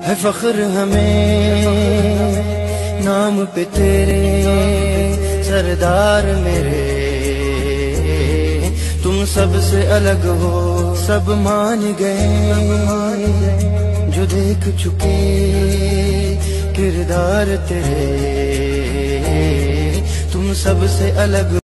है फख्र हमें नाम पे तेरे सरदार मेरे। तुम सबसे अलग हो सब मान गए, जो देख चुके किरदार तेरे। तुम सबसे अलग